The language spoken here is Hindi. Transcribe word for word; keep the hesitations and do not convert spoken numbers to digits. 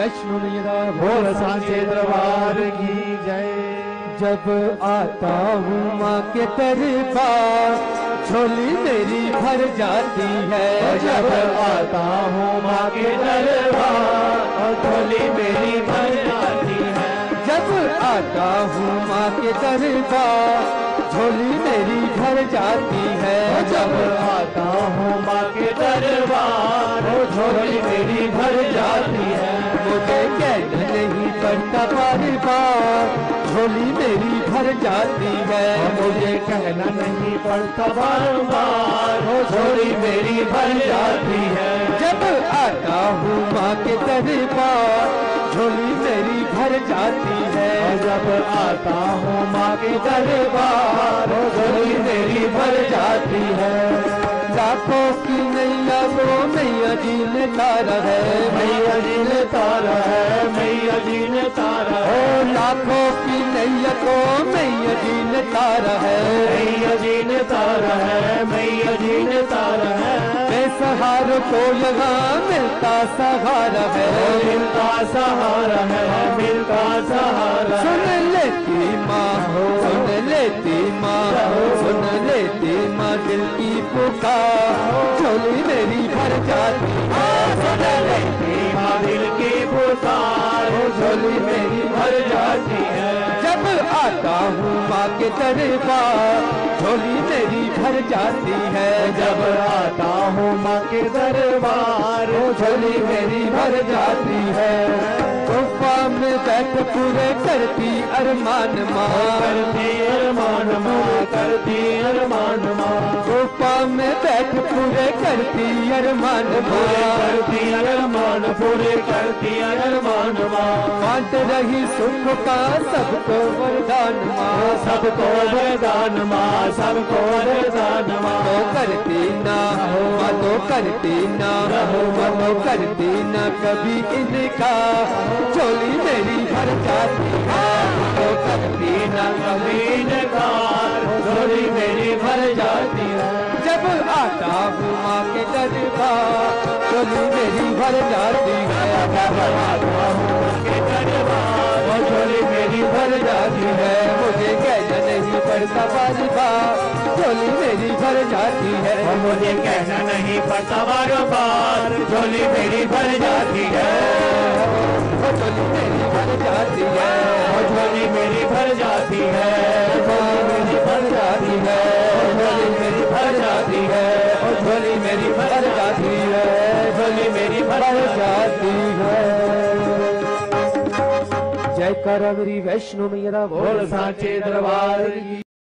वैष्णो मेरा बोल सांचे दरबार की जय। जब आता हूँ माँ के दरबार झोली मेरी भर जाती है। जब आता हूँ माँ के दरबार झोली मेरी भर जाती है। जब आता हूँ माँ के दरबार झोली मेरी भर जाती है। जब आता हूँ माँ के दरबार झोली मेरी भर जाती है। मुझे कहना नहीं पड़ता बार बार झोली मेरी भर जाती है। मुझे कहना नहीं पड़ता बार बार झोली मेरी भर जाती है। जब आता हूँ माँ के दरबार झोली मेरी भर जाती है। जब आता हूँ माँ के दरबार झोली मेरी भर जाती है। लाखों की नैया वो मैया जी ने तारा है। मैया जी ने तारा है। मैया जी ने तारा है। ओ लाखों की नैया को मैया जी ने तारा है। मैया जी ने तारा है। मैया जी ने तारा है। बेसहारों को यहाँ मिलता सहारा है। मिलता सहारा है। मिलता सहारा। सुन लेती माँ हो सुन लेती माँ सुन लेती माँ दिल की पुकार झोली मेरी भर जाती है। सुन लेती माँ दिल की पुकार झोली मेरी भर जाती है। जब आता हूँ माँ के दरबार झोली मेरी भर जाती है। जब आता हूँ माँ के दरबार झोली मेरी भर जाती है। गुफा में बैठ पूरे करती अरमान माँ करती अरमान माँ करती अरमान माँ। गुफा में बैठ पूरे करती अरमान माँ करती अरमान पूरे करती अरमान माँ। बांट रही सुख का सबको वरदान माँ सबको वरदान माँ सबको वरदान माँ। तो करती ना हो माँ तो करती ना हो माँ तो करती ना कभी इनका झोली मेरी भर जाती है। तो करती ना कभी इनका झोली मेरी भर जाती है। जब आता हूँ माँ के दरबार झोली मेरी भर जाती है। जब आता हूँ माँ के दरबार झोली मेरी भर जाती है। मुझे कहना नहीं पड़ता बार बार झोली मेरी भर जाती है। मुझे कहना नहीं पड़ता बार बार झोली मेरी भर जाती है। झोली मेरी भर जाती है। झोली मेरी भर जाती है। झोली मेरी भर जाती है। झोली मेरी भर जाती है। झोली मेरी भर जाती है। झोली मेरी भर जाती है। जय करा मेरी वैष्णो मेरा बोल सांचे दरबार की।